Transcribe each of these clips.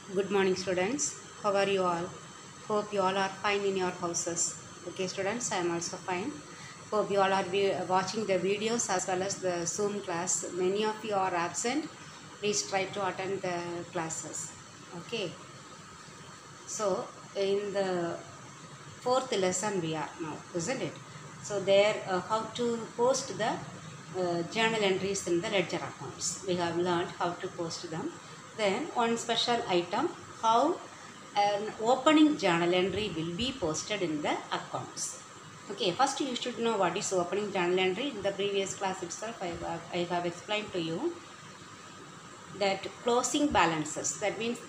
Good morning, students. How are you all? Hope you all are fine in your houses. Okay, students, I am also fine. Hope you all are watching the videos as well as the Zoom class. Many of you are absent. Please try to attend the classes. Okay. So, in the fourth lesson we are now, isn't it? So, there how to post the journal entries in the ledger accounts. We have learned how to post them. Then one special item, how an opening journal entry will be posted in the accounts. Okay, first you should know what is opening journal entry. In the previous class itself, I have explained to you that closing balances, that means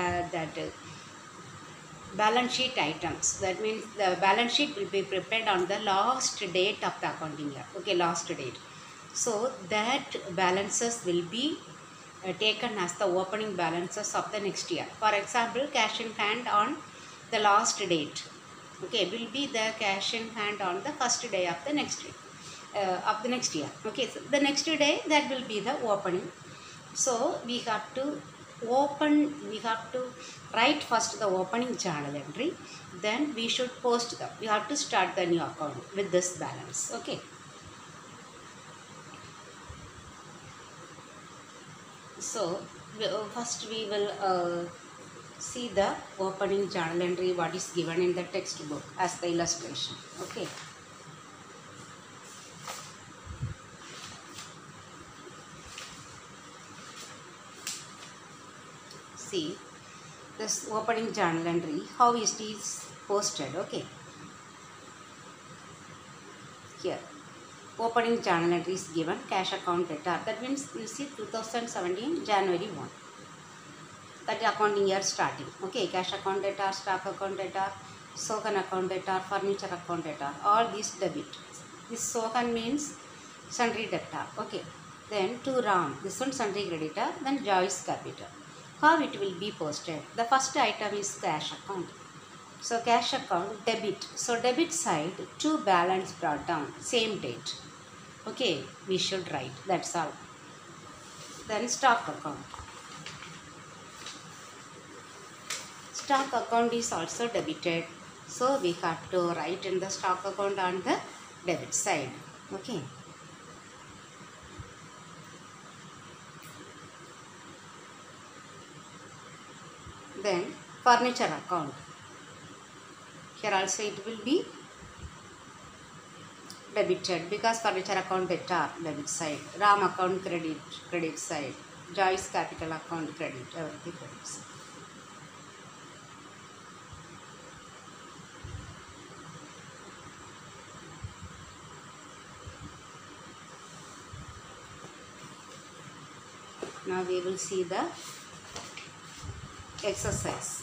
balance sheet items, that means the balance sheet will be prepared on the last date of the accounting year. Okay, last date. So that balances will be taken as the opening balances of the next year. For example, cash in hand on the last date, okay, will be the cash in hand on the first day of the next year. Okay, so the next day, that will be the opening. So we have to write first the opening journal entry, then we should post them. We have to start the new account with this balance. Okay. So first we will see the opening journal entry, what is given in the textbook as the illustration. Okay. See this opening journal entry, how it is posted. Okay. Here, opening journal entry is given, cash account data. That means you see 2017 January 1. That accounting year starting. Okay, cash account data, stock account data, SOHAN account data, furniture account data. All these debit. This SOHAN means sundry debtor. Okay. Then to RAM, this one sundry creditor, then Joyce capital. How it will be posted? The first item is cash account. So cash account debit. So debit side to balance brought down same date. Okay, we should write. That's all. Then stock account. Stock account is also debited. So we have to write in the stock account on the debit side. Okay. Then furniture account. Here also it will be debited because furniture account debtor debit side, RAM account credit side, Joyce capital account credit, everything credit side. Now we will see the exercise.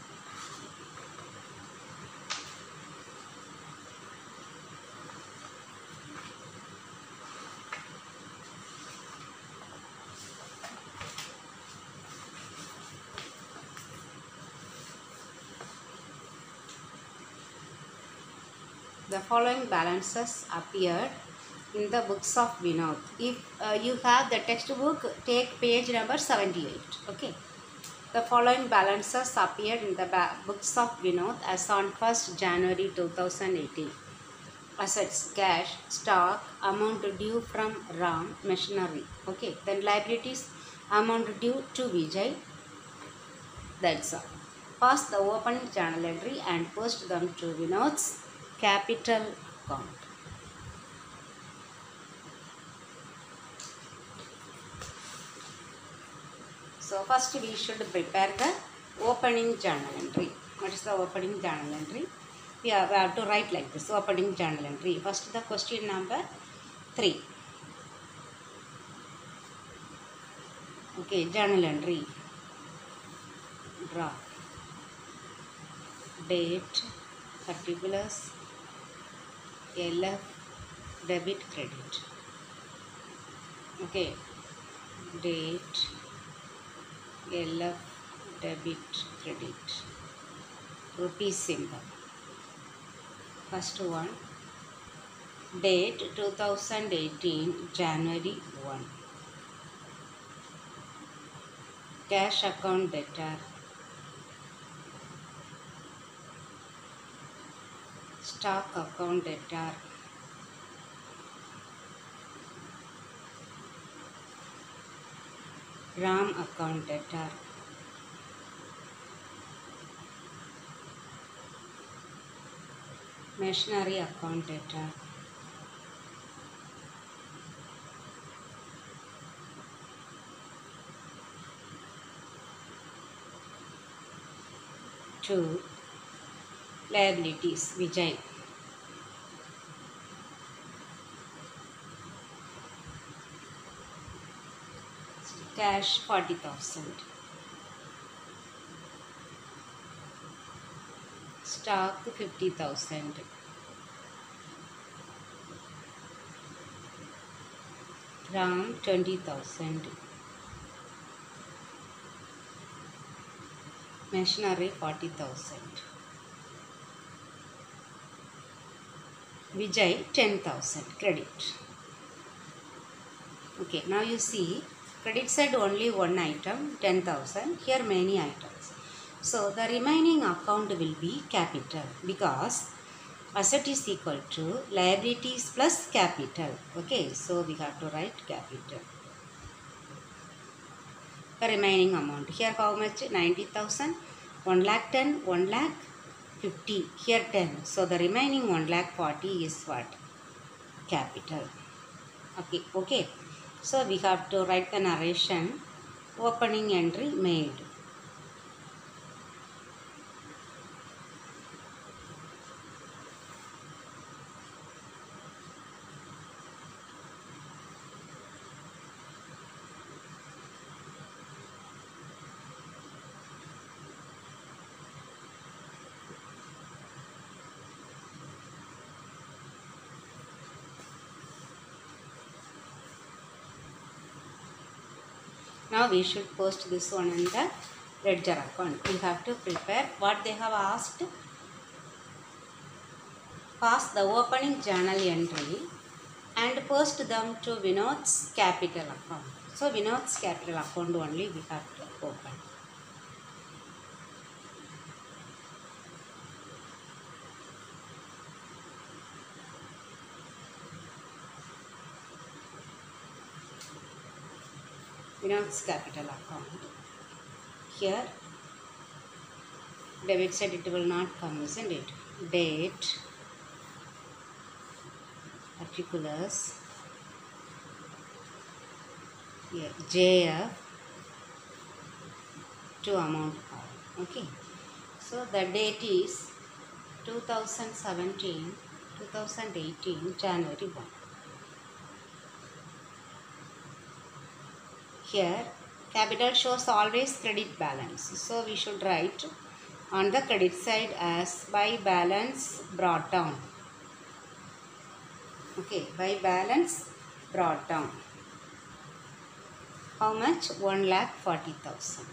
The following balances appeared in the books of Vinod. If you have the textbook, take page number 78. Okay. The following balances appeared in the books of Vinod as on 1st January 2018. Assets, cash, stock, amount due from RAM, machinery. Okay. Then liabilities, amount due to Vijay. That's all. Pass the opening journal entry and post them to Vinod's capital account. So first we should prepare the opening journal entry. What is the opening journal entry? We have to write like this, opening journal entry. First the question number 3. Okay, journal entry. Draw. Date, particulars, LF, debit, credit. Okay, date, LF, debit, credit. Rupee symbol. First one, date 2018 January 1. Cash account debtor stock account debtor, RAM account debtor, machinery account debtor, two liabilities, Vijay, cash 40,000, stock 50,000, RAM 20,000, machinery 40,000, Vijay 10,000 credit. Okay, now you see credit side only one item 10,000, here many items. So the remaining account will be capital because asset is equal to liabilities plus capital. Okay, so we have to write capital. The remaining amount here how much? 90,000, 1 lakh 10, 1 lakh 50, here 10. So the remaining 1 lakh 40 is what? Capital. Okay. So we have to write the narration. Opening entry made. Now we should post this one in the ledger account. We have to prepare what they have asked. Pass the opening journal entry and post them to Vinod's capital account. So Vinod's capital account only we have to open. Vinod's capital account. Here debit side it will not come, isn't it? Date, particulars, here JF to amount called. Okay. So the date is 2017, 2018, January 1. Here capital shows always credit balance. So we should write on the credit side as by balance brought down. Okay, by balance brought down. How much? 1,40,000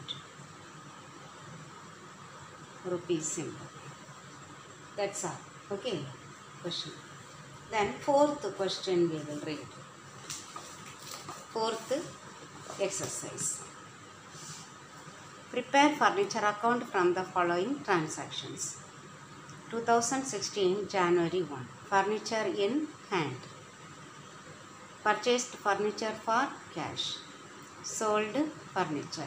rupees symbol. That's all. Okay, question. Then fourth question we will read. Fourth exercise. Prepare furniture account from the following transactions. 2016 January 1. Furniture in hand. Purchased furniture for cash. Sold furniture.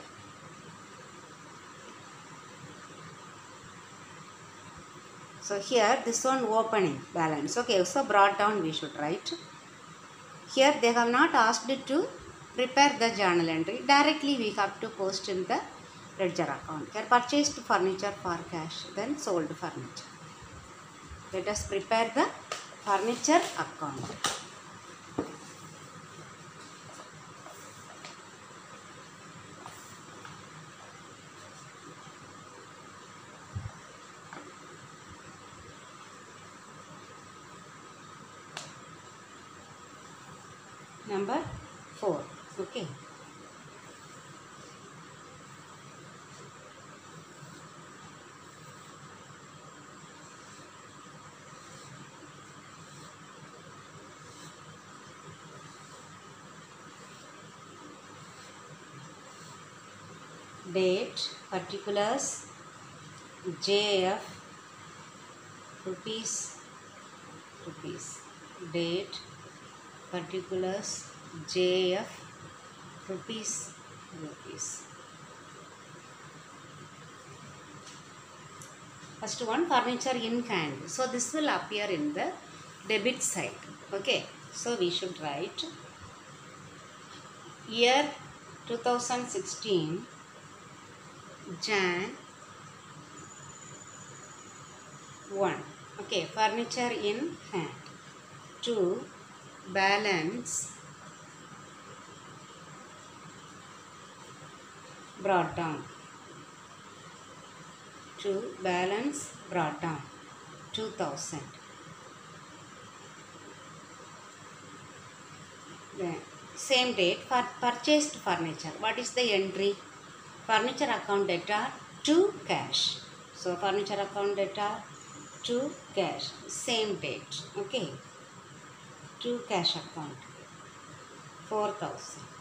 So here this one opening balance. Okay, so brought down we should write. Here they have not asked to prepare the journal entry. Directly we have to post in the ledger account. Here purchased furniture for cash, then sold furniture. Let us prepare the furniture account. Number 4. Okay. Date, particulars, JF, rupees rupees. Date, particulars, JF, rupees, rupees. First one, furniture in hand. So this will appear in the debit side. Okay. So we should write year 2016 Jan 1. Okay. Furniture in hand. 2. Balance brought down. 2. Balance brought down. 2000. Then same date for purchased furniture. What is the entry? Furniture account debtor to cash. So furniture account debtor to cash. Same date. Okay. To cash account. 4000.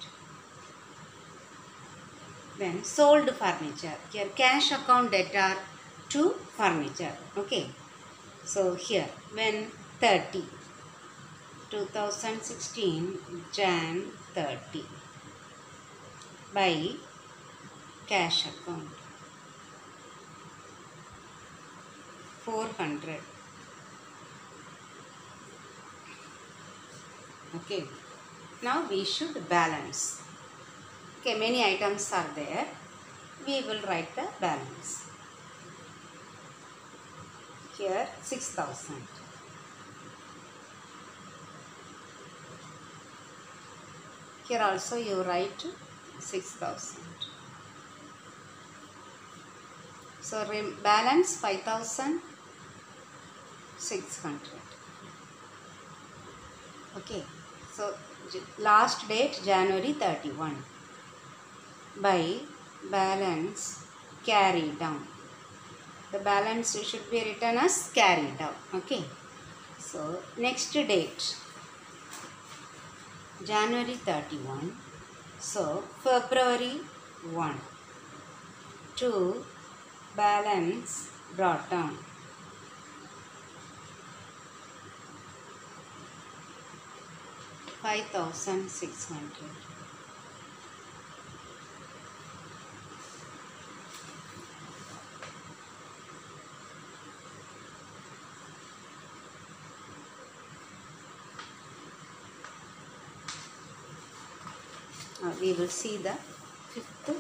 Then sold furniture. Here cash account debtor to furniture. Okay. So here when 30. 2016 Jan 30 by cash account 400. Okay, now we should balance. Okay, many items are there. We will write the balance. Here 6000. Here also you write 6000. So balance 5600. Okay. So last date January 31 by balance carry down. The balance should be written as carry down. Okay. So next date January 31. So February 1. 2. Balance brought down. $5,600. We will see the fifth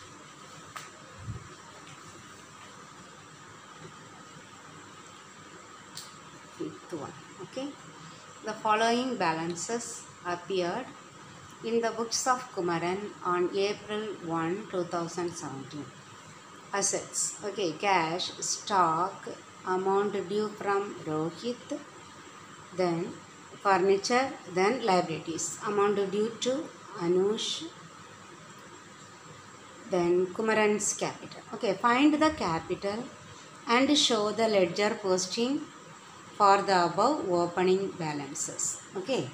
one. Okay. The following balances appeared in the books of Kumaran on April 1, 2017. Assets. Okay. Cash, stock, amount due from Rohit, then furniture, then liabilities. Amount due to Anush, then Kumaran's capital. Okay, find the capital and show the ledger posting for the above opening balances. Okay.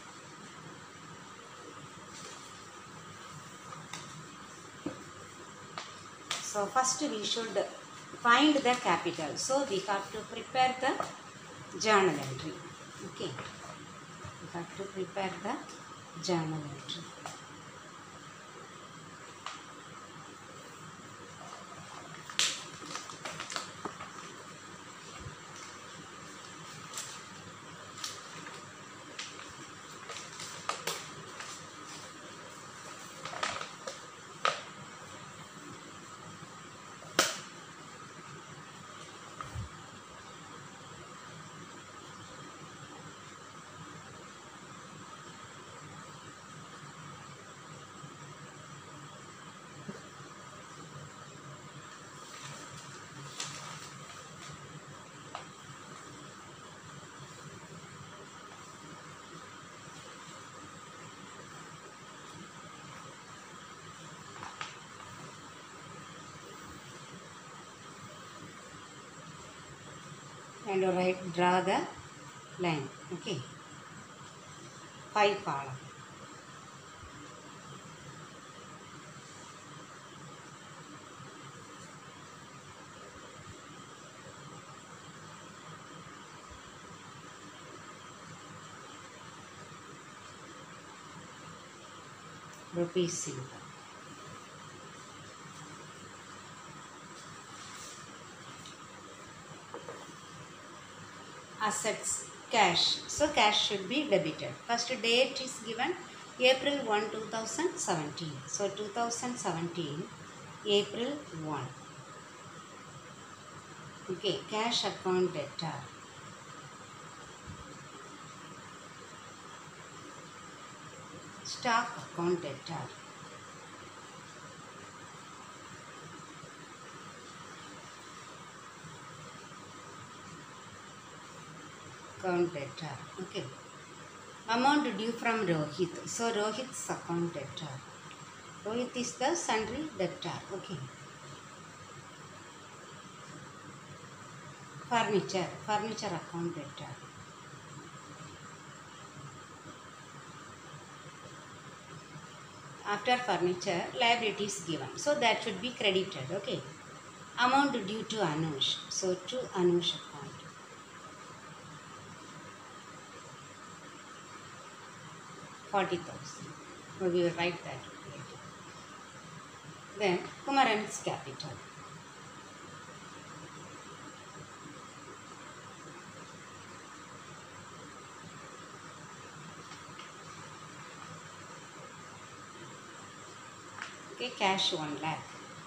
So first we should find the capital. So we have to prepare the journal entry. Okay. We have to prepare the journal entry. And draw the line. Okay. 5 column. rupees income. Assets, cash. So cash should be debited. First date is given April 1, 2017. So 2017, April 1. Okay, cash account debtor. Stock account debtor. Account debtor. Okay. Amount due from Rohit. So Rohit's account debtor. Rohit is the sundry debtor. Okay. Furniture. Furniture account debtor. After furniture, liability is given. So that should be credited. Okay. Amount due to Anush. So to Anush account. 40,000. So we will write that later. Then Kumaran's capital. Okay, cash 1 lakh.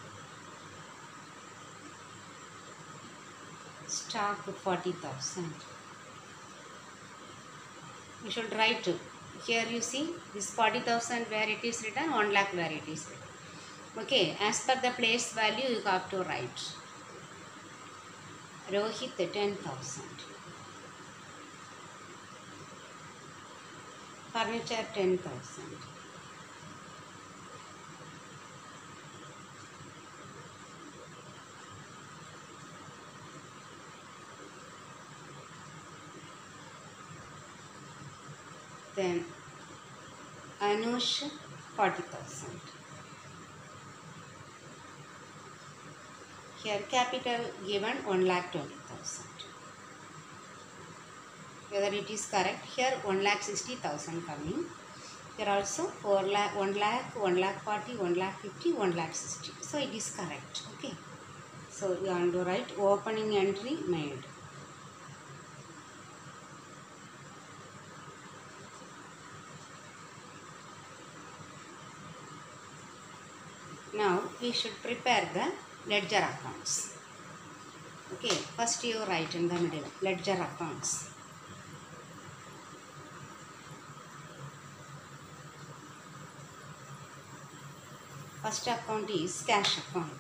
Stock 40,000. You should write here. You see this 40,000 where it is written, 1 lakh where it is written. Okay, as per the place value you have to write. Rohit 10,000. Furniture 10,000. Then Anush 40,000. Here capital given 1,20,000. Whether it is correct, here 1,60,000 coming. Here also 4 lakh, 1 lakh, 1 lakh 40, 1 lakh 50, 1 lakh 60. So it is correct. Okay. So you have to write opening entry made. Now we should prepare the ledger accounts. Okay, first you write in the middle ledger accounts. First account is cash account.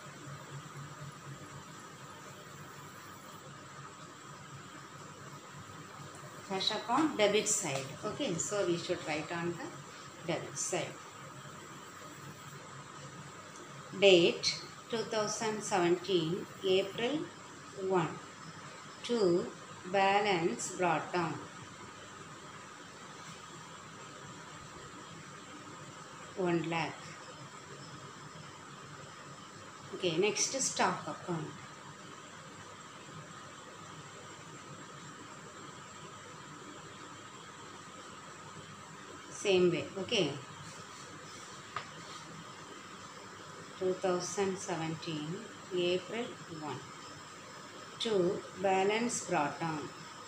Cash account debit side. Okay, so we should write on the debit side. Date 2017 April 1. To balance brought down. 1 lakh. Okay, next stock account. Same way. Okay. 2017 April 1. To balance brought down.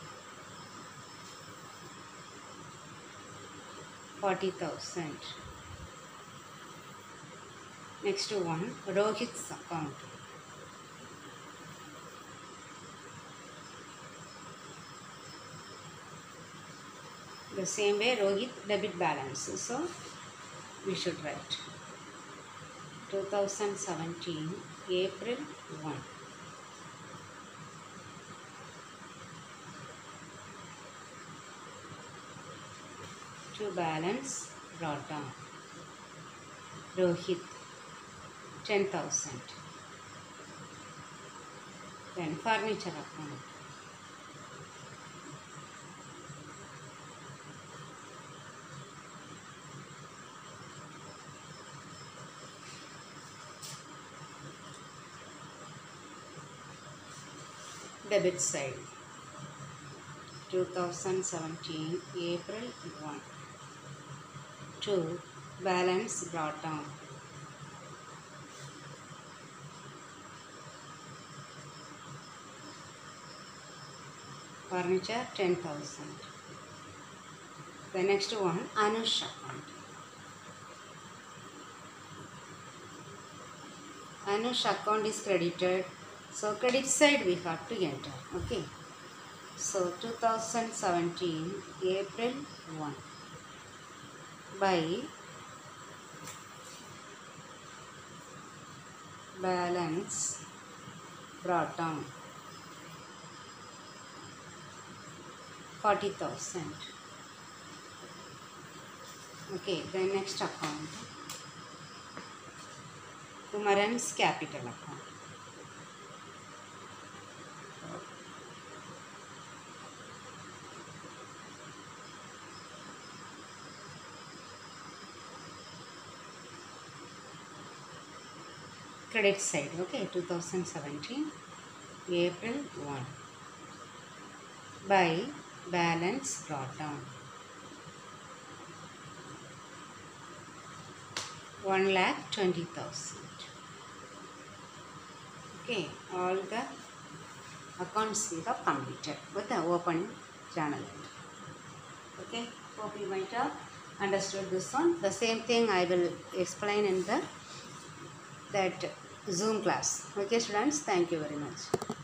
40,000. Next one, Rohit's account. The same way Rohit debit balance. So we should write 2017 April 1. To balance brought down. Rohit 10,000. Then furniture account. Debit side. 2017 April 1. To balance brought down. Furniture 10,000. The next one, Anush account. Anush account is credited, so credit side we have to enter. Okay, so 2017 April 1 by balance brought down 40,000. Okay, the next account, Kumaran's capital account. Credit side, okay, 2017 April 1 by balance brought down 1,20,000. Okay, all the accounts we have completed with the opening journal. Okay, hope you might have understood this one. The same thing I will explain in that Zoom class. Okay students, thank you very much.